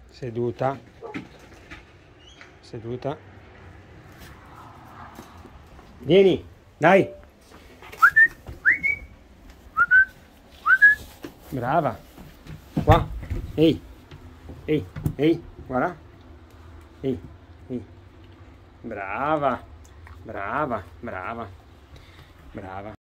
Seduta. Seduta. Vieni, dai. Brava. Qua. Ehi. Ehi, ehi, guarda. Ehi, ehi. Brava. Brava, brava. Brava.